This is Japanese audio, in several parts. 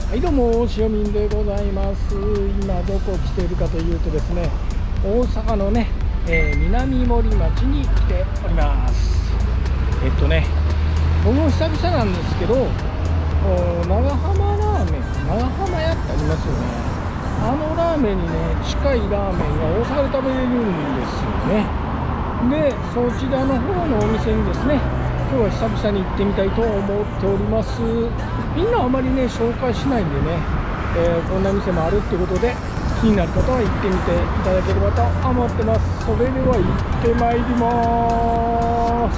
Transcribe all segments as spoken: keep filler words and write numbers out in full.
はいどうも、塩民でございます。今どこ来ているかというとですね、大阪のね、えー、南森町に来ております。えっとね、僕も久々なんですけど、長浜ラーメン、長浜屋ってありますよね。あのラーメンにね、近いラーメンが大阪で食べれるんですよね。で、そちらの方のお店にですね、今日は久々に行ってみたいと思っております。みんなあまりね紹介しないんでね、えー、こんな店もあるってことで気になる方は行ってみていただければと思ってます。それでは行ってまいります。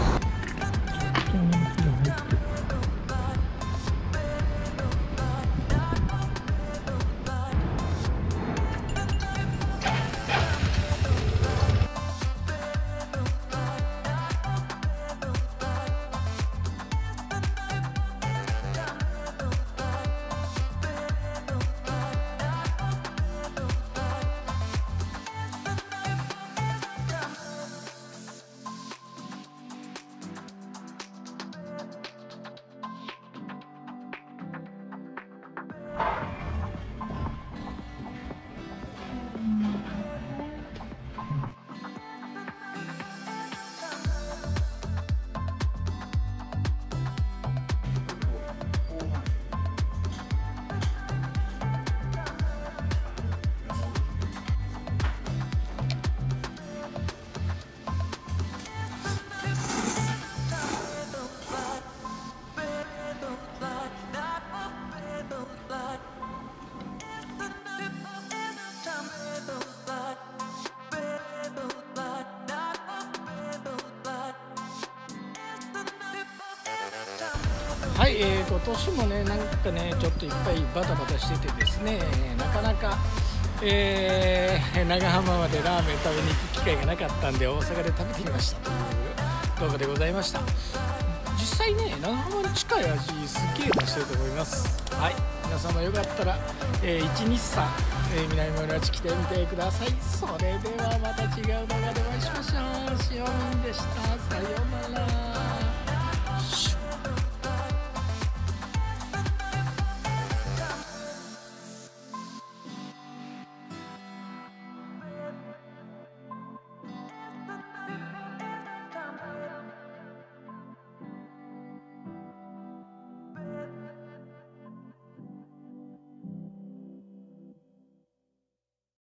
はい、えー、今年もね、なんかね、ちょっといっぱいバタバタしててですね、なかなか、えー、長浜までラーメン食べに行く機会がなかったんで、大阪で食べてみましたという動画でございました。実際ね、長浜に近い味、すっげえ出してると思います。はい、皆様よかったら、えー、いちにちさん、えー、南森町来てみてください。それではまた違う動画でお会いしましょう。塩民でした。さようなら。